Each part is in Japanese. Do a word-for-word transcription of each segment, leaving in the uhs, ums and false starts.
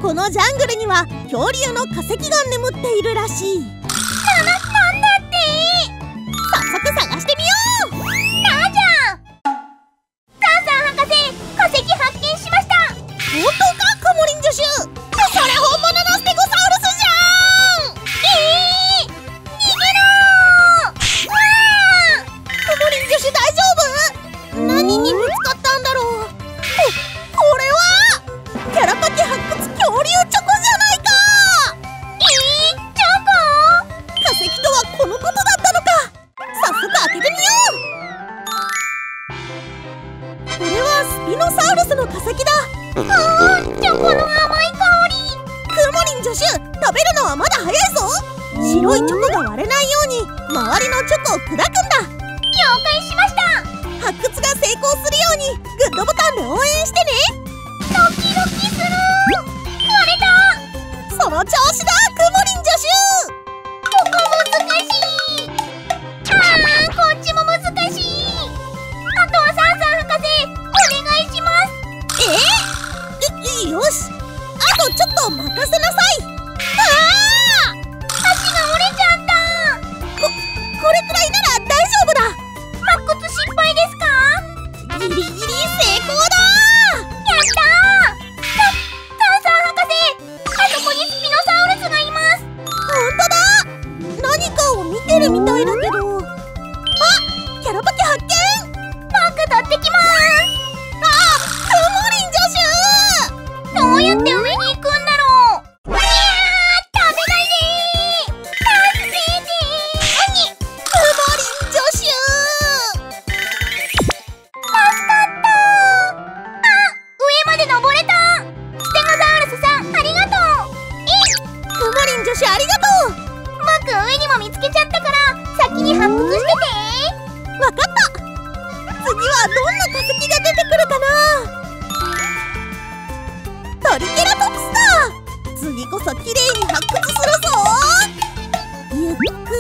このジャングルには恐竜の化石が眠っているらしい。 な、なんだって。 早速探してみよう。 なじゃん。タンさん博士、化石発見しました。 本当か、クモリン助手。それ本物のステゴサウルスじゃん。 えー、逃げろー。わー。 クモリン助手大丈夫？何にぶつかったんだろう。こ、これはキャラパケ発掘恐竜チョコじゃないか。 えー、チョコ？ 化石とはこのことだったのか。早速開けてみよう。これはスピノサウルスの化石だ。 あー、チョコの甘い香り。 クモリン助手、食べるのはまだ早いぞ。白いチョコが割れないように周りのチョコを砕くんだ。 了解しました。 発掘が成功するようにグッドボタンで応援してね。 ドキドキする。割れた。 その調子だ、クモリン助手。 ここ難しい。あー、こっちも難しい。あとはサンさん博士、お願いします。 えー、よし、あとちょっと任せなさい。あー、 足が折れちゃった。 こ、これくらいなら大丈夫だ。 発掘失敗ですか？ ギリギリ成功だ。 やったー。タ、タンさん博士、あそこにスピノサウルスがいます。 ほんとだ。何かを見てるみたいだけど。あ、キャラパケ発見。 バッグ取ってきまあー、クモリン助手。 ーす。どうやって上に行くんだろう。いやー、食べないでー。助けてー。に、 クモリン助手。 助かったー。あ、上まで登れた。ステゴサウルスさん、ありがとう。えい。 クモリン助手ありがとう。 僕上にも見つけちゃったから先に発掘してて。 わかった。次はどんな化石が出てくるかな。トリケラトプスだ。次こそきれいに発掘するぞ。ゆっくりゆっく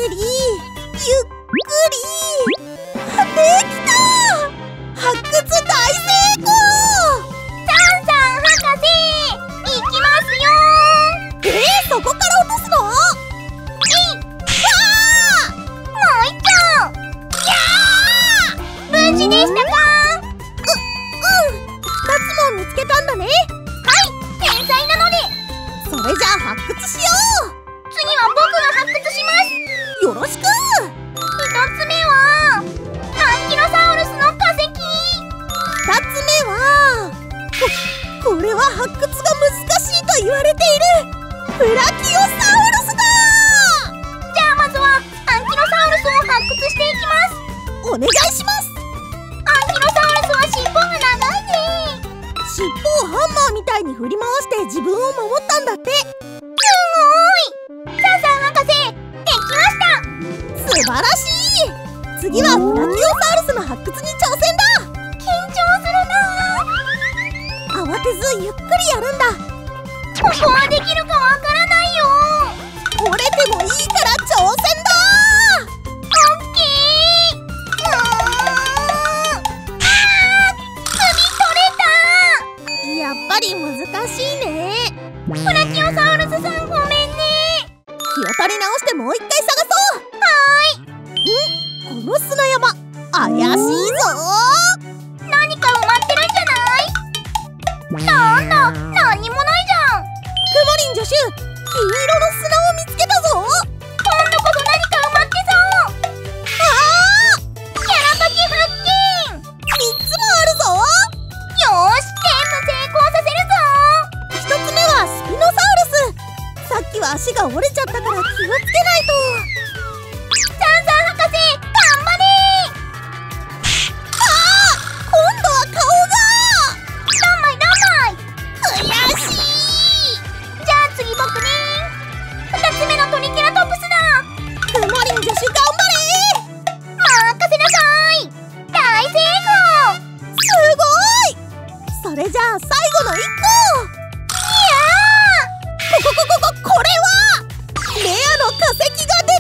り。できた。発掘大成功。 サンさん博士、行きますよー。 えー、そこから落とすの？ えい。 わあ、 もう一丁。 やー、 無事でしたか？ う、うん、ふたつも見つけたんだね。 はい、天才なので。 それじゃあ発掘しよ次は僕が発掘します。 う。よろしく。 一つ目はアンキロサウルスの化石。 二つ目はこ、これは発掘が難しいと言われているブラキオサウルスだ。 じゃあまずはアンキロサウルスを発掘していきます。 お願いします。 アンキロサウルスは尻尾が長いね。 尻尾をハンマーみたいに振り回して自分を守ったんだって。 すごーい。サンさん博士、できました。 素晴らしい。次はブラキオサウルスの発掘に挑戦だ。 緊張するなー。 慌てずゆっくりやるんだ。 ここはできるかわからないよー。 折れてもいいから挑戦だ。 オッケー。うーん。あー、首取れた。 やっぱり難しいね。 ブラキオサウルスさん、ごめんね。 気を取り直してもう一回探そう。 はーい。ん、この砂山怪しいぞ。 何か埋まってるんじゃない？なんだ、何にもないじゃん。 クモリン助手、金色の砂を見つけたぞ。 今度こそ何か埋まってそう。 あー、 キャラパケ発見。 みっつもあるぞ。 よーし、全部成功させるぞ。 ひとつめはスピノサウルス。さっきは足が折れちゃったから気をつけないと。 サンさん博士、頑張れあー、今度は顔が。 ー。どんまいどんまい。 悔しい。 じゃあ次僕ね。ふたつめのトリケラトプスだ。 クモリン助手頑張れ。 任せなさい。大成功。 すごい。それじゃあ最後のいっこ。 いやー。 ここここここれはレアの化石が出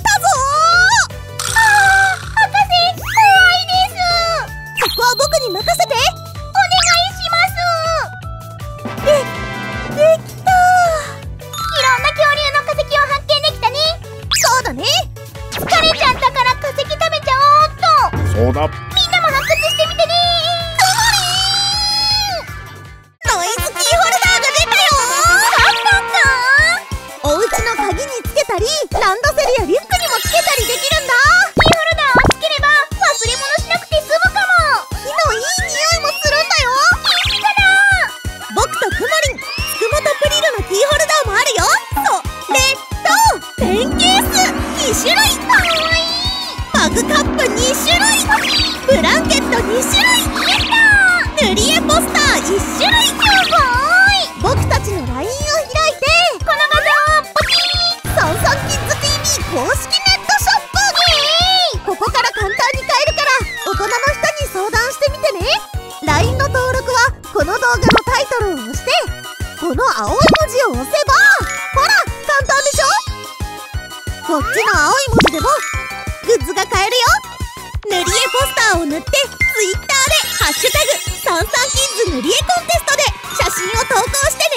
に種類、 かわいい。 マグカップに種類、ブランケットに種類、塗り絵ポスターいち種類。 すごい。 僕たちの ライン を開いて、 この画像ポチサンサンキッズ ティーブイ 公式ネットショップ。ここから簡単に買えるから大人の人に相談してみてね。 ライン の登録はこの動画のタイトルを押してこの青い文字を押せば、ほら簡単でしょ。こっちの青い文字でもグッズが買えるよ。塗り絵ポスターを塗って ツイッター で「ハッシュタグサンサンキッズ塗り絵コンテスト」で写真を投稿して